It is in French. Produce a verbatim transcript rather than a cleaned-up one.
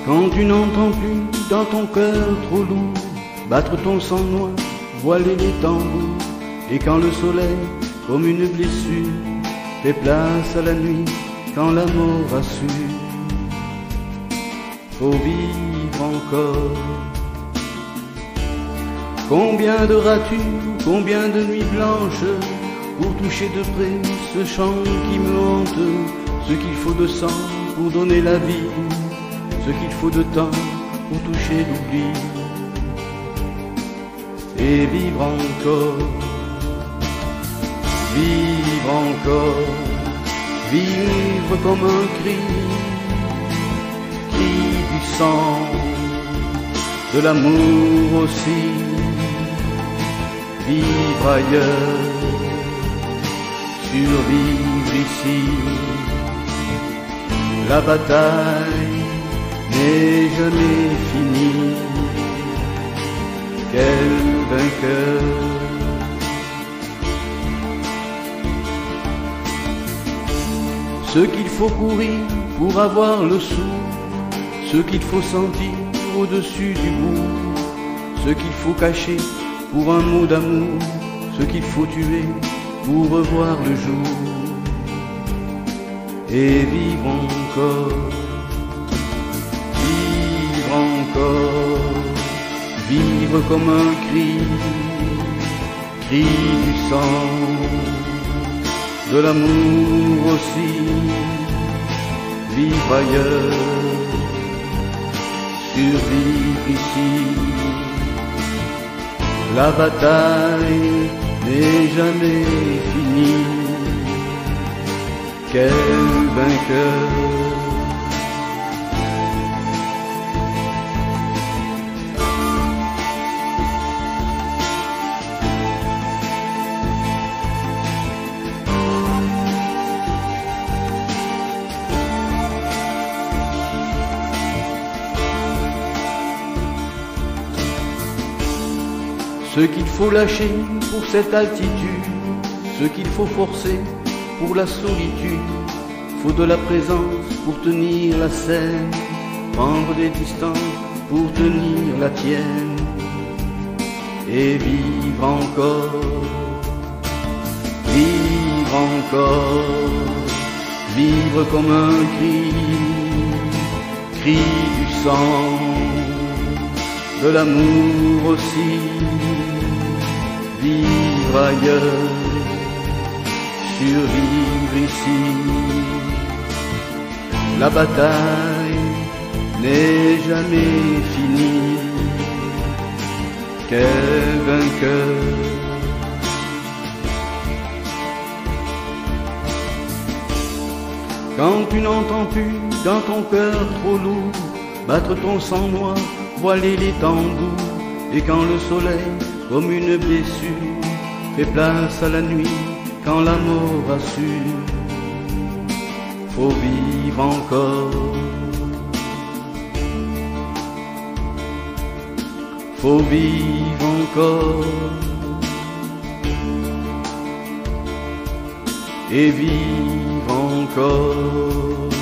Quand tu n'entends plus dans ton cœur trop lourd battre ton sang noir, voiler les tambours, et quand le soleil, comme une blessure, fait place à la nuit, quand la mort assure, faut vivre encore. Combien de ratures, combien de nuits blanches, pour toucher de près ce chant qui me hante, ce qu'il faut de sang pour donner la vie, ce qu'il faut de temps pour toucher l'oubli, et vivre encore, vivre encore, vivre comme un cri, cri du sang, de l'amour aussi, vivre ailleurs, survivre ici. La bataille n'est jamais finie. Quel vainqueur! Ce qu'il faut courir pour avoir le sou, ce qu'il faut sentir au-dessus du bout, ce qu'il faut cacher pour un mot d'amour, ce qu'il faut tuer pour revoir le jour, et vivre encore, vivre encore, vivre comme un cri, cri du sang, de l'amour aussi, vivre ailleurs, survivre ici. La bataille n'est jamais finie. Quel vainqueur! Ce qu'il faut lâcher pour cette altitude, ce qu'il faut forcer pour la solitude, faut de la présence pour tenir la scène, prendre des distances pour tenir la tienne, et vivre encore, vivre encore, vivre comme un cri, cri du sang, de l'amour aussi, vivre ailleurs, survivre ici. La bataille n'est jamais finie. Quel vainqueur! Quand tu n'entends plus dans ton cœur trop lourd battre ton sang noir, voiler les tambours, et quand le soleil, comme une blessure, fait place à la nuit, quand la mort assure, faut vivre encore, faut vivre encore, et vivre encore.